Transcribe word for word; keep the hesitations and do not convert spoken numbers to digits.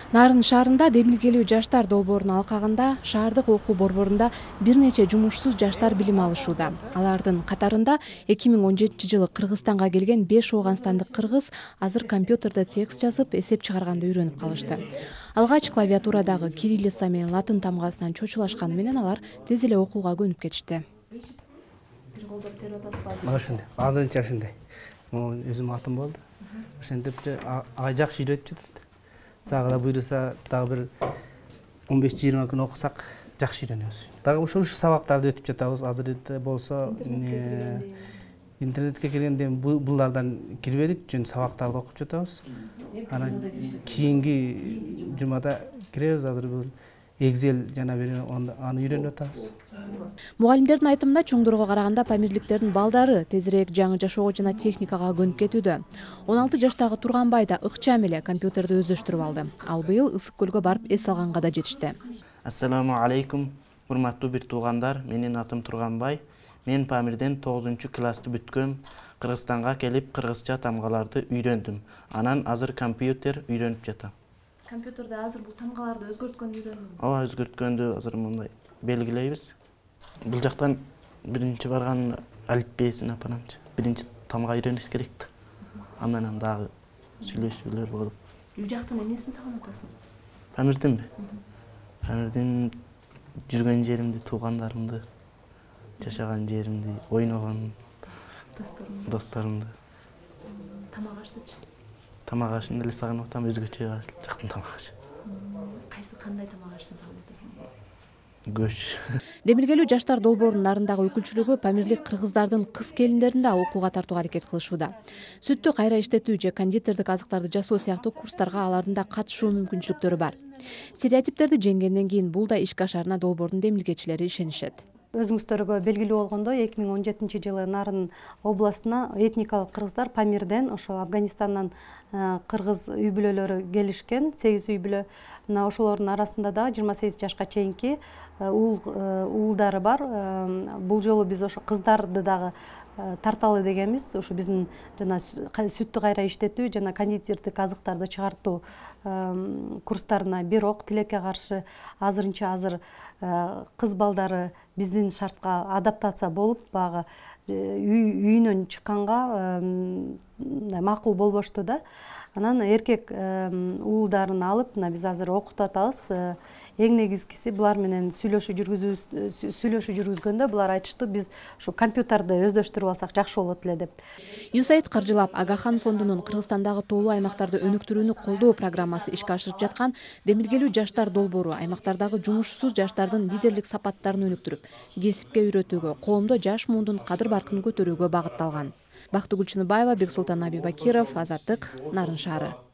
Нарын шаарында демилгелүү жаштар долбоорун алкагында шаардык окуу борборунда бир нече жумушсуз жаштар билим алышууда. Алардын катарында эки миң он жетинчи жылы Кыргызстанга келген беш ооганстандык кыргыз азыр компьютерде текст жазып, эсеп чыгарганды үйрөнүп калышты. Алгач клавиатурадагы кириллица менен латын тамгасынан чочулашканы менен алар тез эле окууга көнүп кетишти. Ошондой, азырынча ошондой. Өзүм атым болду. Ошентип ага жакшы үйрөтүп жатат. Сага да буйруса дагы бир он беш жыйырма күн окусак жакшы үйрөнөбүз. Дагы ошол сабактарды өтүп жатабыз. Азыр болсо интернетке киргенде булардан кирбедик, жөн сабактарды окуп жатабыз. Анан кийинки жумада киребиз. Азыр бул Excel жана бир аны үйрөнүп атабыз. Мугалимдердин айтымында чоңдорго караганда памирликтердин балдары тезирээк жаңы жашоого жана техникага көнүп кетүүдө. он алты жаштагы Турганбай да ыкчам эле компьютерди өздөштүрүп алды. Ал быйыл Ысык көлгө барып эс алганга да жетишти. Ассаламу алейкум, урматтуу бир туугандар. Менин атым Турганбай. Мен Памирден тогузунчу классты бүткөм. Кыргызстанга келип кыргызча тамгаларды үйрөндүм. Анан азыр компьютер үйрөнүп жатам. Компьютерде азыр бул тамгаларды өзгөрткөндү үйрөндүм. Ооба, өзгөрткөндү азыр мындай белгилейбиз. Бул жактан биринчи барган алифбесин апарамчы. Биринчи тамга үйрөнүш керек да. Андан дагы сүйлөшүүлөр болуп. Үй жактан эмнесин сагынып атасың? Памирденби? Памирден жүргөн жеримди, туугандарымды, жашаган жеримди, ойногон досторумду. Тамак аштычы? Тамак ашын эле сагынып атам, өзгөчө жактын тамак ашы. Кайсы кандай тамак ашын сагынып атасың? Көш. Демилгелүү жаштар долбоорунун нарындагы өкүлчүлүгү памирлик кыргыздардын кыз келиндерин да окууга тартууга аракет кылышууда. Сүттү кайра иштетүү же кондитердик азыктарды жасоо сыяктуу курстарга алардын да катышуу мүмкүнчүлүктөрү бар. Стереотиптерди жеңгенден кийин бул да ишке ашарына долбоордун демилгечилери ишенишет. Өзүңүздөргө белгилүү болгондой, эки миң он жетинчи жылы Нарын областына этникалык кыргыздар Памирден, ошо Афганистандан кыргыз үй бүлөлөрү келишкен, сегиз үй бүлө. Мына ошолордун арасында да жыйырма сегиз жашка чейинки уулдары бар. Бул жолу биз ошо кыздарды дагы тарталы дегенбиз. Ошо биздин жана сүттү кайра иштетүү жана кондитердик азыктарды чыгартуу курстарына бирок тилекке каршы азырынча азыр кыз балдары биздин шартка адаптация болуп, багы үйүнөн чыкканга макул болбошту да. Анан эркек уулдарын алып, биз азыр окутуп атабыз. Эң негизгиси булар менен сүйлөшүү жүргүзгөндө булар айтышты, биз ушу компьютерди өздөштүрүп алсак жакшы болот эле деп. ю эс эй ай ди каржылап Агахан фондунун Кыргызстандагы тоолуу аймактарды өнүктүрүүнү колдоо программасы ишке ашырып жаткан демилгелүү жаштар долбоору аймактардагы жумушсуз жаштардын лидерлик сапаттарын өнүктүрүп, кесипке үйрөтүүгө, коомдо жаш муундун кадыр баркын көтөрүүгө багытталган. Бактыгүл Чыныбаева, Бексултан Абибакиров, Азаттык, Нарын шаары.